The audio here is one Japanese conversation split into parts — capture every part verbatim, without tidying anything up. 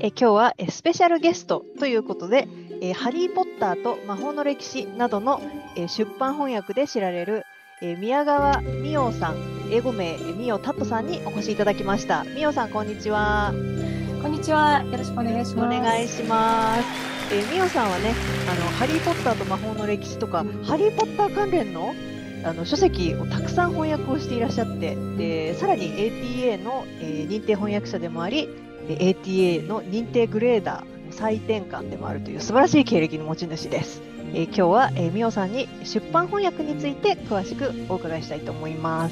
え今日はえスペシャルゲストということで、えハリー・ポッターと魔法の歴史などのえ出版翻訳で知られるえ宮川美桜さん、英語名美桜タットさんにお越しいただきました。美桜さん、こんにちは。 こんにちは。よろしくお願いします。 お願いします。え美桜さんはね、あのハリー・ポッターと魔法の歴史とか、ハリー・ポッター関連のあの書籍をたくさん翻訳をしていらっしゃって、でさらに エーティーエー の、えー、認定翻訳者でもあり、エーティーエー の認定グレーダーの最転換でもあるという素晴らしい経歴の持ち主です。えー、今日は、えー、美桜さんに出版翻訳について詳しくお伺いしたいと思います。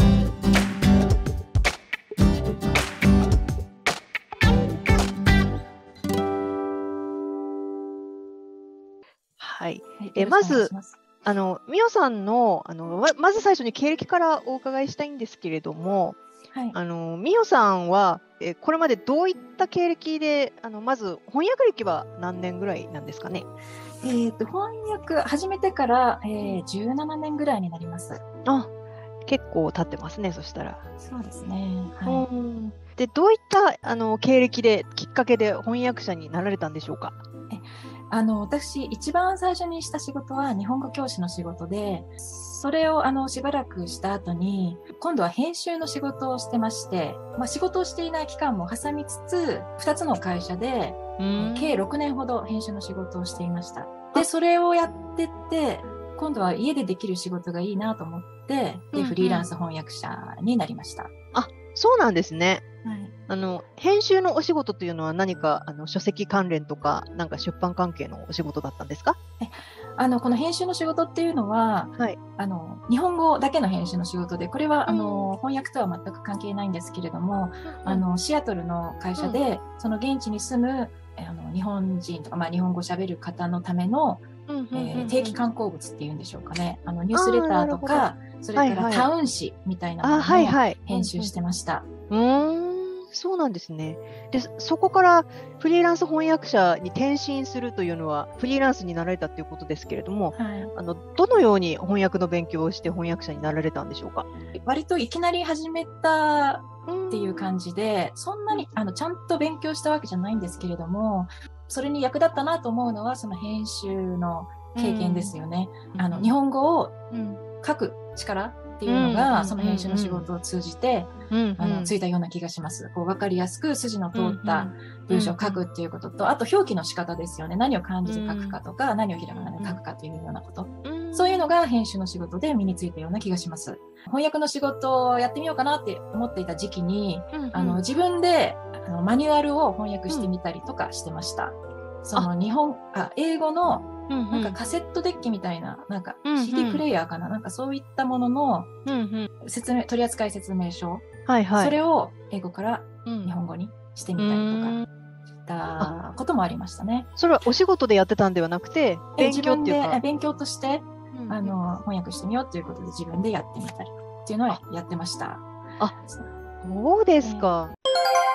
はい、えー、まずあの美桜さんのあのま、まず最初に経歴からお伺いしたいんですけれども、はい、あの美桜さんはえこれまでどういった経歴で、あのまず翻訳歴は何年ぐらいなんですかね？ えー、と翻訳始めてから、えー、じゅうななねんぐらいになります。 あ、結構経ってますね。そしたら。 そうですね。はい、 でどういったあの経歴できっかけで翻訳者になられたんでしょうか？ えあの私一番最初にした仕事は日本語教師の仕事で、それをあのしばらくした後に今度は編集の仕事をしてまして、まあ、仕事をしていない期間も挟みつつふたつの会社で計ろくねんほど編集の仕事をしていました。でそれをやってって今度は家でできる仕事がいいなと思ってでフリーランス翻訳者になりました。 あ、そうなんですね。 はい、 あの編集のお仕事というのは何かあの書籍関連とかなんか出版関係のお仕事だったんですか？ えあのこの編集の仕事っていうのは、はい、あの日本語だけの編集の仕事で、これは、うん、あの翻訳とは全く関係ないんですけれども、うん、あのシアトルの会社で、うん、その現地に住むあの日本人とか、まあ、日本語をしゃべる方のための、うんえー、定期刊行物っていうんでしょうかね、あのニュースレターとかそれからタウン誌みたいなものを編集してました。 うーん、そうなんですね。で、そこからフリーランス翻訳者に転身するというのはフリーランスになられたということですけれども、はい、あのどのように翻訳の勉強をして翻訳者になられたんでしょうか？ 割といきなり始めたっていう感じで、そんなにあのちゃんと勉強したわけじゃないんですけれども、それに役立ったなと思うのはその編集の経験ですよね。うん、あの日本語を書く力っていうのが、うん、その編集の仕事を通じて、うん、あのついたような気がします。こう分かりやすく筋の通った文章を書くっていうことと、うん、あと表記の仕方ですよね。何を漢字で書くかとか、うん、何をひらがなで書くかというようなこと、うん、そういうのが編集の仕事で身についたような気がします。翻訳の仕事をやってみようかなって思っていた時期に、うんうん、あの自分であのマニュアルを翻訳してみたりとかしてました。うん、その日本あ英語のなんかカセットデッキみたいな、なんか シーディー プレイヤーかな、なんかそういったものの説明、取扱説明書、はいはい、それを英語から日本語にしてみたりとかしたこともありましたね。 それはお仕事でやってたんではなくて、勉強っていうか、 自分で勉強として、うんうん、あの翻訳してみようということで自分でやってみたりっていうのはやってました。 あ、そうですか。えー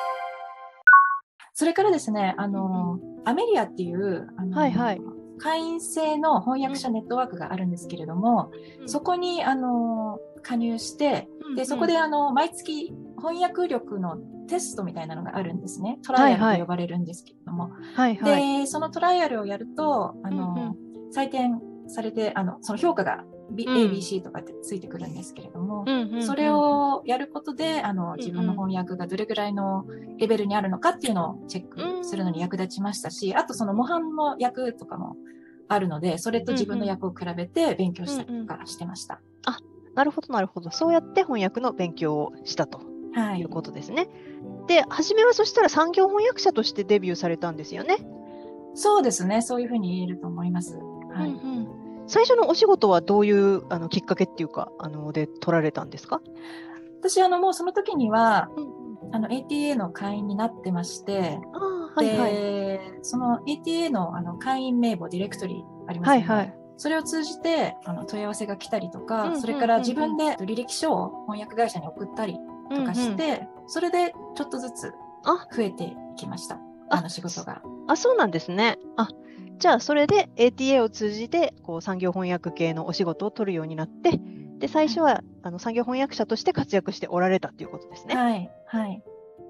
それからですね、あの、うん、アメリアっていう、あの、はいはい、会員制の翻訳者ネットワークがあるんですけれども、うん、そこにあの加入して、うん、でそこであの毎月翻訳力のテストみたいなのがあるんですね。トライアルと呼ばれるんですけれども、はいはい、でそのトライアルをやるとあの、うんうん、採点されてあのその評価が B、うん、エービーシー とかってついてくるんですけれども、うんうんうん、それをやることであの自分の翻訳がどれぐらいのレベルにあるのかっていうのをチェックするのに役立ちましたし、あとその模範の役とかもあるので、それと自分の役を比べて勉強したりとかしてました。 うんうん、あ、なるほどなるほど。そうやって翻訳の勉強をしたということですね。はい、で、初めはそしたら産業翻訳者としてデビューされたんですよね。 そうですね。そういうふうに言えると思います。はい。 うんうん、最初のお仕事はどういうあのきっかけっていうかあので取られたんですか？ 私あのもうその時には、うん、あの エーティーエー の会員になってまして、あ、はいはい、でその エーティーエー の, あの会員名簿ディレクトリありますよね。はいはい、それを通じてあの問い合わせが来たりとか、うんうんうんうん、それから自分で履歴書を翻訳会社に送ったりとかして、うんうん、それでちょっとずつ増えていきました。ああの仕事が。 あ、そうなんですね。あ、じゃあそれで エーティーエー を通じてこう産業翻訳系のお仕事を取るようになって、で最初はあの産業翻訳者として活躍しておられたということですね。 はいはい。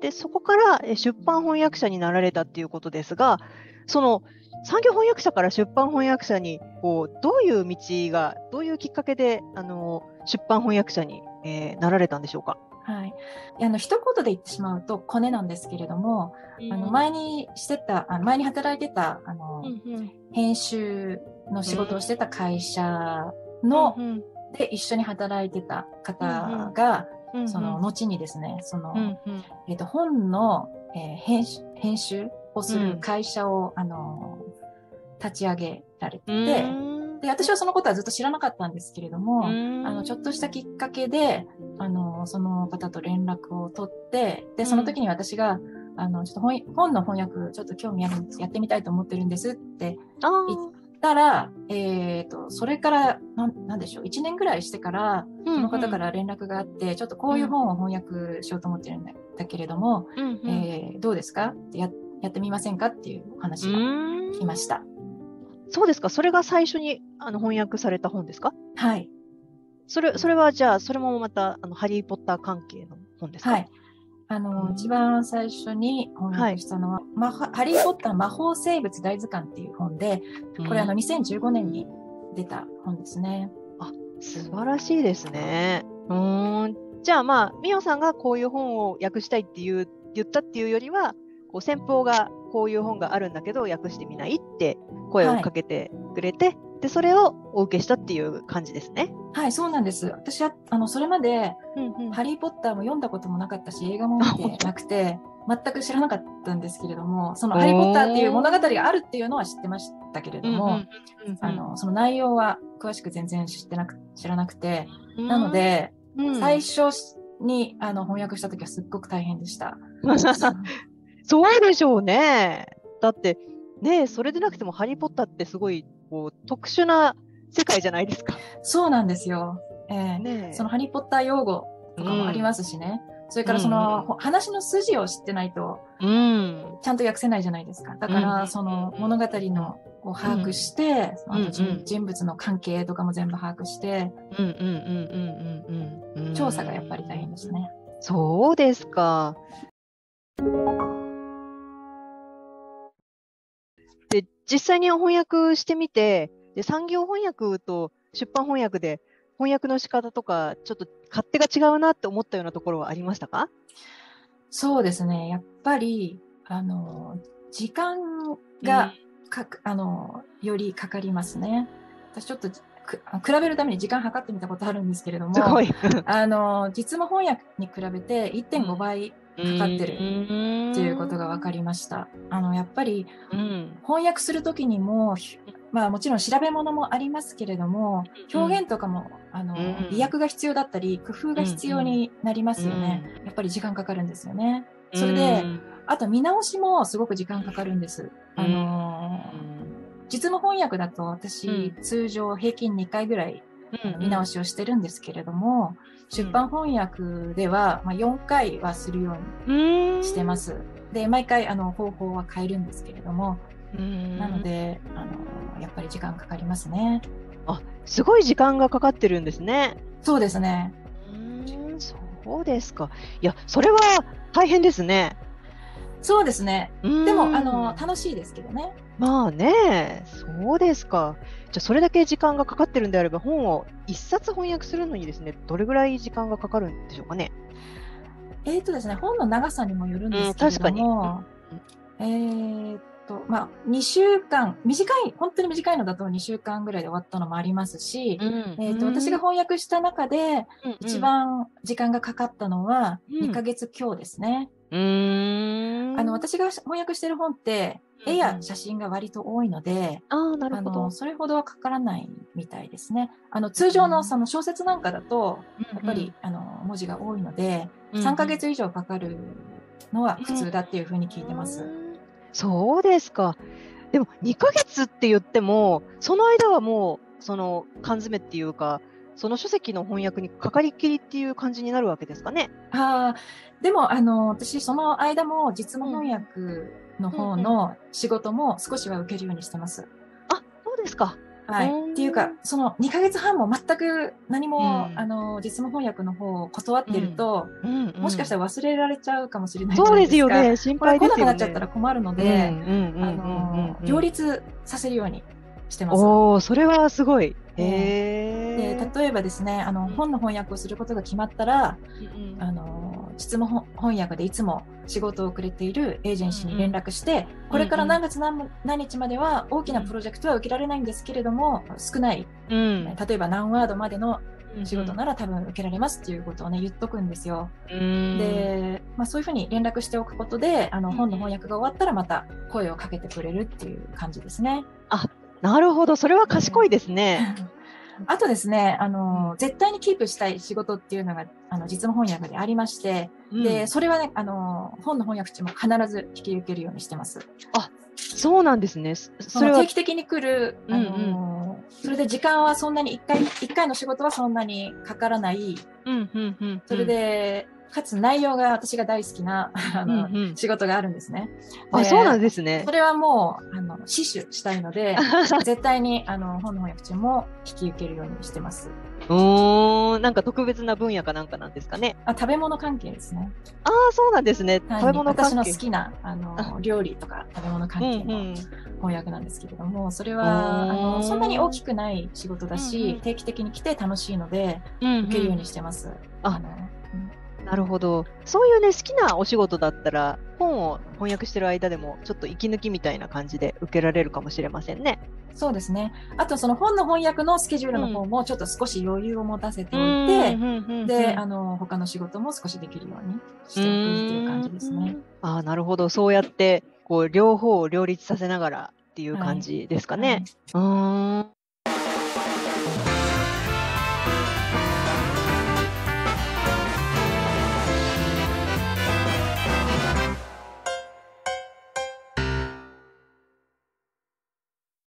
で、そこからえ出版翻訳者になられたっていうことですが、その産業翻訳者から出版翻訳者にこうどういう道が、どういうきっかけであの出版翻訳者に、えーなられたんでしょうか。 はい。あの、一言で言ってしまうと、コネなんですけれども、あの、前にしてた、あの前に働いてた、あの、 うんうん編集の仕事をしてた会社の、 うんうんで、一緒に働いてた方が、 うんうんその、後にですね、その、 うんうんえっと、本の、えー編集、編集をする会社を、あの、立ち上げられてて、で、私はそのことはずっと知らなかったんですけれども、あの、ちょっとしたきっかけで、あの、その方と連絡を取って、で、その時に私が、あの、ちょっと本本の翻訳、ちょっと興味あるんです、やってみたいと思ってるんですって言ったら、えっと、それから、なん、なんでしょう、いちねんぐらいしてから、その方から連絡があって、ちょっとこういう本を翻訳しようと思ってるんだだけれども、えーどうですかってや、やってみませんかっていうお話が来ました。 そうですか。それが最初にあの翻訳された本ですか。 はい。 それ、それはじゃあ、それもまた、あの、ハリー・ポッター関係の本ですか。 はい。あの、一番最初に翻訳したのは、はい、ま、ハリー・ポッター魔法生物大図鑑っていう本で、これあの、にせんじゅうごねんに出た本ですね。 あ、素晴らしいですね。うーん。じゃあまあ、ミオさんがこういう本を訳したいっていう、言ったっていうよりは、こう先方がこういう本があるんだけど訳してみないって声をかけてくれて、はい、でそれをお受けしたっていう感じですね。 はい、そうなんです。私はあのそれまで、うんうん、ハリー・ポッターも読んだこともなかったし、映画も見てなくて全く知らなかったんですけれども、そのハリー・ポッターっていう物語があるっていうのは知ってましたけれども、あのその内容は詳しく全然知ってなく知らなくて、なので、うん、最初にあの翻訳した時はすっごく大変でした。 そうでしょうね。だってね、それでなくてもハリー・ポッターってすごいこう特殊な世界じゃないですか。 そうなんですよ。えーね、そのハリー・ポッター用語とかもありますしね。うん、それからその、うん、話の筋を知ってないと、うん、ちゃんと訳せないじゃないですか。だから、その物語のを把握して、うん、あと人、うん、人物の関係とかも全部把握して、調査がやっぱり大変ですね。 そうですか。で、実際に翻訳してみて、で産業翻訳と出版翻訳で翻訳の仕方とか、ちょっと勝手が違うなって思ったようなところはありましたか？ そうですね。やっぱり、あの、時間がか、うん、あの、よりかかりますね。私ちょっと比べるために時間計ってみたことあるんですけれども、 すごいあの、実務翻訳に比べていってんごばいかかってるっていうことが分かりました。あの、やっぱり、翻訳するときにも、まあもちろん調べ物もありますけれども、表現とかも、あの、意訳が必要だったり、工夫が必要になりますよね。やっぱり時間かかるんですよね。それで、あと見直しもすごく時間かかるんです。あの、実務翻訳だと私、通常平均にかいぐらい見直しをしてるんですけれども、出版翻訳では、まあ、よんかいはするようにしてます。で、毎回あの方法は変えるんですけれども、なのであのやっぱり時間かかりますね。 あ、すごい時間がかかってるんですね。 そうですね。 うーん、そうですか。いや、それは大変ですね。 そうですね。でもあの楽しいですけどね。 まあね、そうですか。じゃあそれだけ時間がかかってるんであれば、本を一冊翻訳するのにですね、どれぐらい時間がかかるんでしょうかね。 えっとですね、本の長さにもよるんですけれども、うん、えー、っと、まあ、にしゅうかん、短い、本当に短いのだとにしゅうかんぐらいで終わったのもありますし、うん、えー、っと、私が翻訳した中で、一番時間がかかったのはにかげつきょうですね。うん、あの、私が翻訳してる本って、絵や写真が割と多いので、 うん、あ、なるほど。 あの、それほどはかからないみたいですね。あの、通常のその小説なんかだと、やっぱり、あの、文字が多いので、さんかげつ以上かかるのは普通だっていうふうに聞いてます。うん、 そうですか。でも、にかげつって言っても、その間はもう、その、缶詰っていうか、その書籍の翻訳にかかりっきりっていう感じになるわけですかね。 ああ、でも、あの、私、その間も実務翻訳の方の仕事も少しは受けるようにしてます。 あ、そうですか。 はい。っていうか、そのにかげつはんも全く何も、 うんあの、実務翻訳の方を断ってると、 うんうんもしかしたら忘れられちゃうかもしれないじゃそうでないですか。 すよね。心これ来なく配ですよね。 なっちゃったら困るので、 うんうんうんうんうんあの、両立させるようにしてます。 おー、それはすごい。 で、 へー。 例えばですね、あの、 うん本の翻訳をすることが決まったら、 うんうんあの、実務翻訳でいつも仕事をくれているエージェンシーに連絡して、これから何月何何日までは大きなプロジェクトは受けられないんですけれども、少ない、 うん例えば何ワードまでの仕事ら、 なら多分受けられますっていうことをね、言っとくんですよ。 うんで、まあ、そういうふうに連絡しておくことで、あの、 うん本の翻訳が終わったらまた声をかけてくれるっていう感じですね。 あ、なるほど。それは賢いですね。 あとですね、あの、絶対にキープしたい仕事っていうのが、あの、実務翻訳でありまして、 うんで、それはね、あの、本の翻訳地も必ず引き受けるようにしてます。 あ、そうなんですね。そそそれはの定期的に来る、あの、 うんそれで時間はそんなに一回、一回の仕事はそんなにかからない。 うんうんうんそれで、かつ内容が私が大好きな、あの、 うんうん仕事があるんですね。 あ、そうなんですねそ。れはもう、あの、死守したいので、絶対に、あの、本の翻訳中も引き受けるようにしてます。 おー、なんか特別な分野かなんかなんですかね。 あ、食べ物関係ですね。 ああ、そうなんですね。 はい、 食べ物関係。 私の好きな、あの、料理とか食べ物関係の翻訳なんですけれども、それは、あの、そんなに大きくない仕事だし、うんうん、定期的に来て楽しいので、うんうん、受けるようにしてます。 あの、うん、なるほど。そういうね、好きなお仕事だったら、本を翻訳してる間でも、ちょっと息抜きみたいな感じで受けられるかもしれませんね。 そうですね。あと、その本の翻訳のスケジュールの方も、ちょっと少し余裕を持たせておいて、うん、で、あの、他の仕事も少しできるようにしておくっていう感じですね。 ああ、なるほど。そうやって、こう、両方を両立させながらっていう感じですかね。はいはい、うーん